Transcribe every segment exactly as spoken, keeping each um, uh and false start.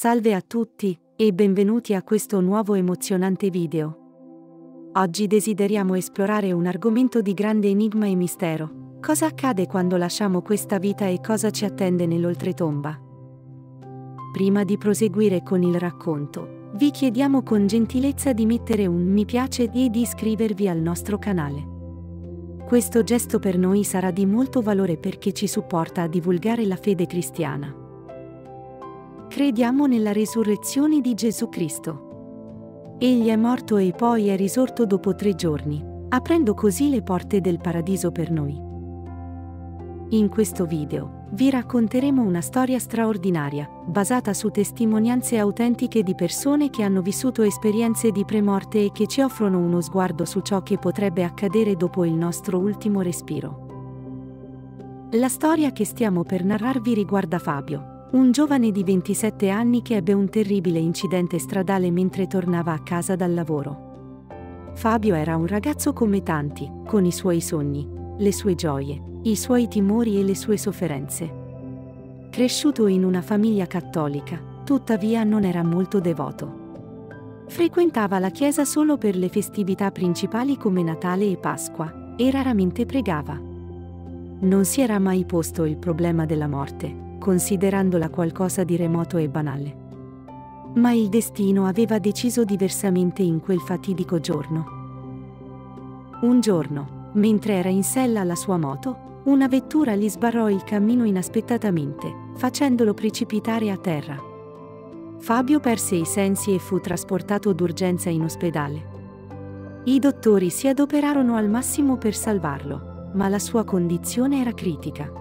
Salve a tutti, e benvenuti a questo nuovo emozionante video. Oggi desideriamo esplorare un argomento di grande enigma e mistero. Cosa accade quando lasciamo questa vita e cosa ci attende nell'oltretomba? Prima di proseguire con il racconto, vi chiediamo con gentilezza di mettere un mi piace e di iscrivervi al nostro canale. Questo gesto per noi sarà di molto valore perché ci supporta a divulgare la fede cristiana. Crediamo nella resurrezione di Gesù Cristo. Egli è morto e poi è risorto dopo tre giorni, aprendo così le porte del paradiso per noi. In questo video, vi racconteremo una storia straordinaria, basata su testimonianze autentiche di persone che hanno vissuto esperienze di premorte e che ci offrono uno sguardo su ciò che potrebbe accadere dopo il nostro ultimo respiro. La storia che stiamo per narrarvi riguarda Fabio, un giovane di ventisette anni che ebbe un terribile incidente stradale mentre tornava a casa dal lavoro. Fabio era un ragazzo come tanti, con i suoi sogni, le sue gioie, i suoi timori e le sue sofferenze. Cresciuto in una famiglia cattolica, tuttavia non era molto devoto. Frequentava la chiesa solo per le festività principali come Natale e Pasqua, e raramente pregava. Non si era mai posto il problema della morte, considerandola qualcosa di remoto e banale. Ma il destino aveva deciso diversamente in quel fatidico giorno. Un giorno, mentre era in sella alla sua moto, una vettura gli sbarrò il cammino inaspettatamente, facendolo precipitare a terra. Fabio perse i sensi e fu trasportato d'urgenza in ospedale. I dottori si adoperarono al massimo per salvarlo, ma la sua condizione era critica.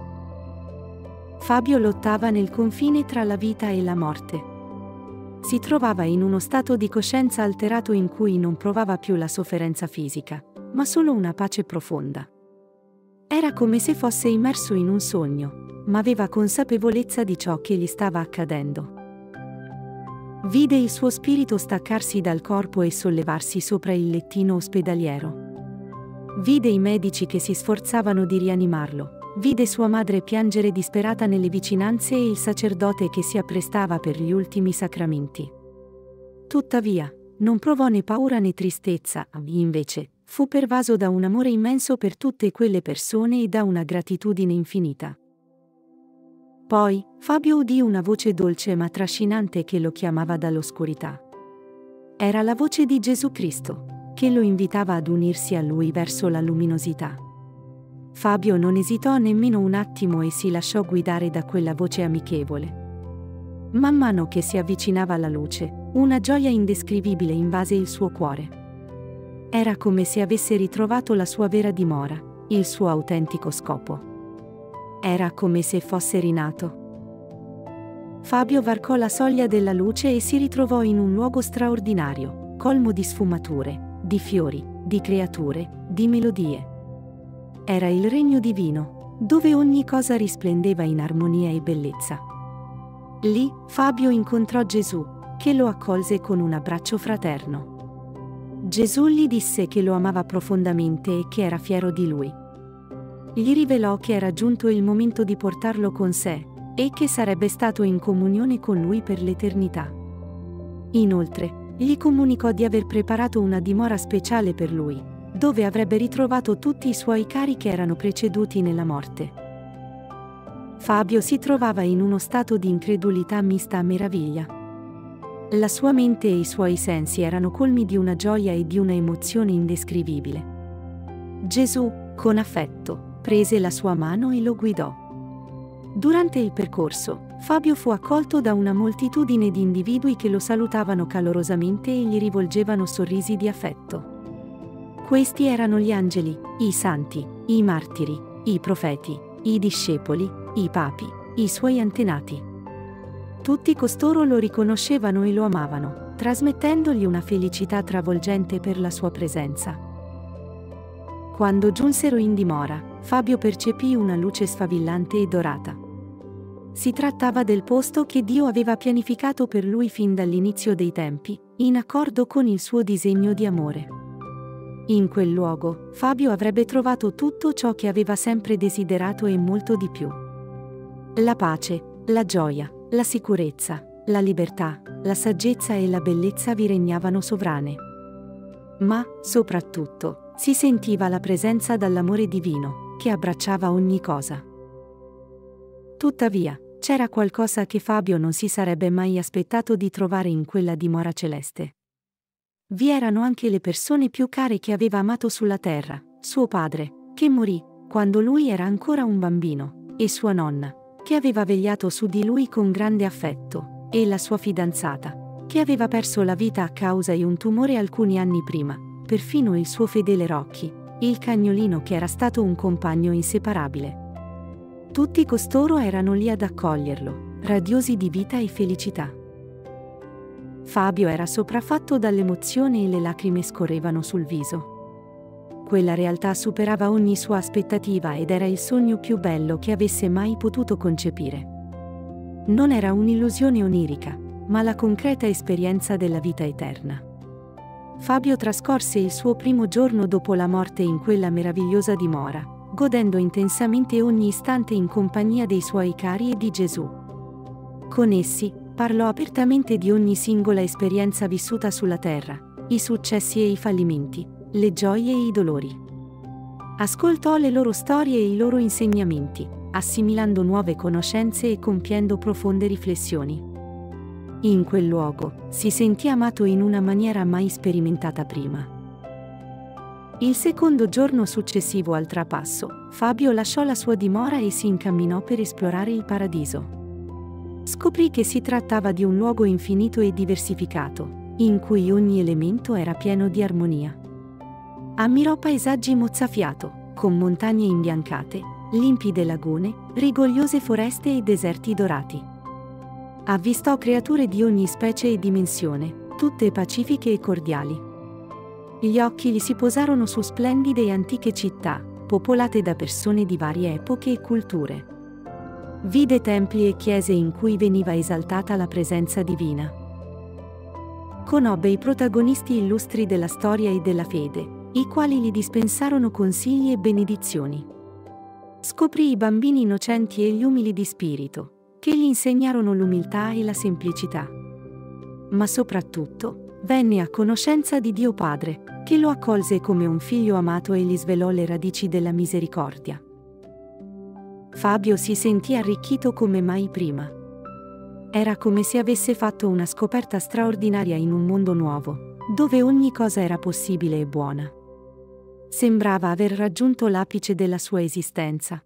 Fabio lottava nel confine tra la vita e la morte. Si trovava in uno stato di coscienza alterato in cui non provava più la sofferenza fisica, ma solo una pace profonda. Era come se fosse immerso in un sogno, ma aveva consapevolezza di ciò che gli stava accadendo. Vide il suo spirito staccarsi dal corpo e sollevarsi sopra il lettino ospedaliero. Vide i medici che si sforzavano di rianimarlo. Vide sua madre piangere disperata nelle vicinanze e il sacerdote che si apprestava per gli ultimi sacramenti. Tuttavia, non provò né paura né tristezza, invece, fu pervaso da un amore immenso per tutte quelle persone e da una gratitudine infinita. Poi, Fabio udì una voce dolce ma trascinante che lo chiamava dall'oscurità. Era la voce di Gesù Cristo, che lo invitava ad unirsi a lui verso la luminosità. Fabio non esitò nemmeno un attimo e si lasciò guidare da quella voce amichevole. Man mano che si avvicinava alla luce, una gioia indescrivibile invase il suo cuore. Era come se avesse ritrovato la sua vera dimora, il suo autentico scopo. Era come se fosse rinato. Fabio varcò la soglia della luce e si ritrovò in un luogo straordinario, colmo di sfumature, di fiori, di creature, di melodie. Era il regno divino, dove ogni cosa risplendeva in armonia e bellezza. Lì, Fabio incontrò Gesù, che lo accolse con un abbraccio fraterno. Gesù gli disse che lo amava profondamente e che era fiero di lui. Gli rivelò che era giunto il momento di portarlo con sé, e che sarebbe stato in comunione con lui per l'eternità. Inoltre, gli comunicò di aver preparato una dimora speciale per lui, dove avrebbe ritrovato tutti i suoi cari che erano preceduti nella morte. Fabio si trovava in uno stato di incredulità mista a meraviglia. La sua mente e i suoi sensi erano colmi di una gioia e di una emozione indescrivibile. Gesù, con affetto, prese la sua mano e lo guidò. Durante il percorso, Fabio fu accolto da una moltitudine di individui che lo salutavano calorosamente e gli rivolgevano sorrisi di affetto. Questi erano gli angeli, i santi, i martiri, i profeti, i discepoli, i papi, i suoi antenati. Tutti costoro lo riconoscevano e lo amavano, trasmettendogli una felicità travolgente per la sua presenza. Quando giunsero in dimora, Fabio percepì una luce sfavillante e dorata. Si trattava del posto che Dio aveva pianificato per lui fin dall'inizio dei tempi, in accordo con il suo disegno di amore. In quel luogo, Fabio avrebbe trovato tutto ciò che aveva sempre desiderato e molto di più. La pace, la gioia, la sicurezza, La libertà, la saggezza e la bellezza vi regnavano sovrane. Ma, soprattutto, si sentiva la presenza dall'amore divino, che abbracciava ogni cosa. Tuttavia, c'era qualcosa che Fabio non si sarebbe mai aspettato di trovare in quella dimora celeste. Vi erano anche le persone più care che aveva amato sulla terra, suo padre, che morì quando lui era ancora un bambino, e sua nonna, che aveva vegliato su di lui con grande affetto, e la sua fidanzata, che aveva perso la vita a causa di un tumore alcuni anni prima, perfino il suo fedele Rocky, il cagnolino che era stato un compagno inseparabile. Tutti costoro erano lì ad accoglierlo, radiosi di vita e felicità. Fabio era sopraffatto dall'emozione e le lacrime scorrevano sul viso. Quella realtà superava ogni sua aspettativa ed era il sogno più bello che avesse mai potuto concepire. Non era un'illusione onirica, ma la concreta esperienza della vita eterna. Fabio trascorse il suo primo giorno dopo la morte in quella meravigliosa dimora, godendo intensamente ogni istante in compagnia dei suoi cari e di Gesù. Con essi, parlò apertamente di ogni singola esperienza vissuta sulla terra, i successi e i fallimenti, le gioie e i dolori. Ascoltò le loro storie e i loro insegnamenti, assimilando nuove conoscenze e compiendo profonde riflessioni. In quel luogo, si sentì amato in una maniera mai sperimentata prima. Il secondo giorno successivo al trapasso, Fabio lasciò la sua dimora e si incamminò per esplorare il paradiso. Scoprì che si trattava di un luogo infinito e diversificato, in cui ogni elemento era pieno di armonia. Ammirò paesaggi mozzafiato, con montagne imbiancate, limpide lagune, rigogliose foreste e deserti dorati. Avvistò creature di ogni specie e dimensione, tutte pacifiche e cordiali. Gli occhi gli si posarono su splendide e antiche città, popolate da persone di varie epoche e culture. Vide templi e chiese in cui veniva esaltata la presenza divina. Conobbe i protagonisti illustri della storia e della fede, i quali gli dispensarono consigli e benedizioni. Scoprì i bambini innocenti e gli umili di spirito, che gli insegnarono l'umiltà e la semplicità. Ma soprattutto, venne a conoscenza di Dio Padre, che lo accolse come un figlio amato e gli svelò le radici della misericordia. Fabio si sentì arricchito come mai prima. Era come se avesse fatto una scoperta straordinaria in un mondo nuovo, dove ogni cosa era possibile e buona. Sembrava aver raggiunto l'apice della sua esistenza.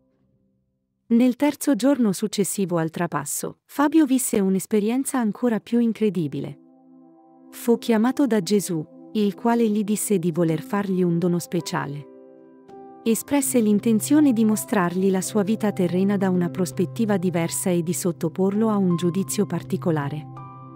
Nel terzo giorno successivo al trapasso, Fabio visse un'esperienza ancora più incredibile. Fu chiamato da Gesù, il quale gli disse di voler fargli un dono speciale. Espresse l'intenzione di mostrargli la sua vita terrena da una prospettiva diversa e di sottoporlo a un giudizio particolare.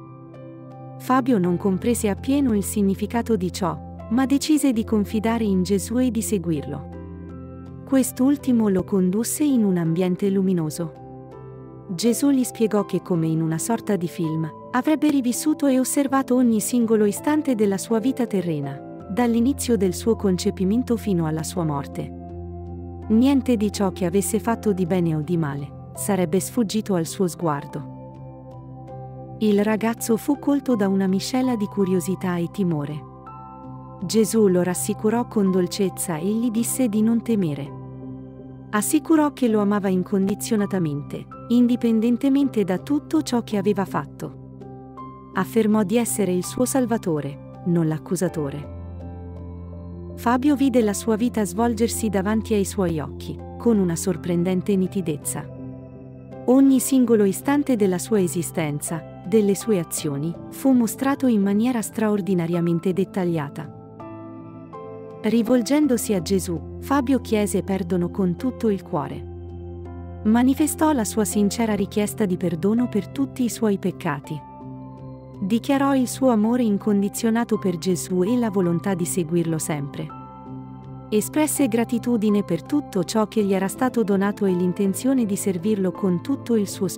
Fabio non comprese appieno il significato di ciò, ma decise di confidare in Gesù e di seguirlo. Quest'ultimo lo condusse in un ambiente luminoso. Gesù gli spiegò che, come in una sorta di film, avrebbe rivissuto e osservato ogni singolo istante della sua vita terrena, dall'inizio del suo concepimento fino alla sua morte. Niente di ciò che avesse fatto di bene o di male sarebbe sfuggito al suo sguardo. Il ragazzo fu colto da una miscela di curiosità e timore. Gesù lo rassicurò con dolcezza e gli disse di non temere. Assicurò che lo amava incondizionatamente, indipendentemente da tutto ciò che aveva fatto. Affermò di essere il suo salvatore, non l'accusatore. Fabio vide la sua vita svolgersi davanti ai suoi occhi, con una sorprendente nitidezza. Ogni singolo istante della sua esistenza, delle sue azioni, fu mostrato in maniera straordinariamente dettagliata. Rivolgendosi a Gesù, Fabio chiese perdono con tutto il cuore. Manifestò la sua sincera richiesta di perdono per tutti i suoi peccati. Dichiarò il suo amore incondizionato per Gesù e la volontà di seguirlo sempre. Espresse gratitudine per tutto ciò che gli era stato donato e l'intenzione di servirlo con tutto il suo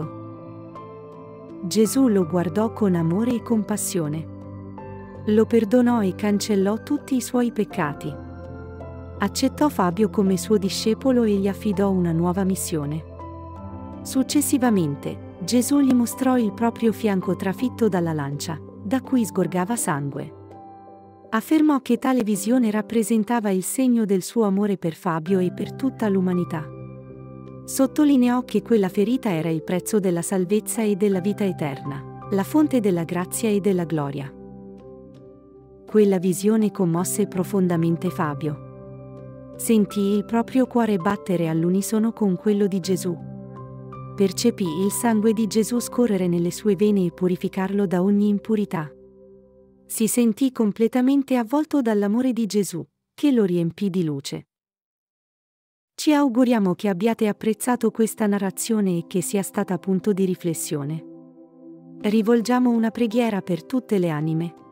spirito. Gesù lo guardò con amore e compassione. Lo perdonò e cancellò tutti i suoi peccati. Accettò Fabio come suo discepolo e gli affidò una nuova missione. Successivamente, Gesù gli mostrò il proprio fianco trafitto dalla lancia, da cui sgorgava sangue. Affermò che tale visione rappresentava il segno del suo amore per Fabio e per tutta l'umanità. Sottolineò che quella ferita era il prezzo della salvezza e della vita eterna, la fonte della grazia e della gloria. Quella visione commosse profondamente Fabio. Sentì il proprio cuore battere all'unisono con quello di Gesù. Percepì il sangue di Gesù scorrere nelle sue vene e purificarlo da ogni impurità. Si sentì completamente avvolto dall'amore di Gesù, che lo riempì di luce. Ci auguriamo che abbiate apprezzato questa narrazione e che sia stata punto di riflessione. Rivolgiamo una preghiera per tutte le anime,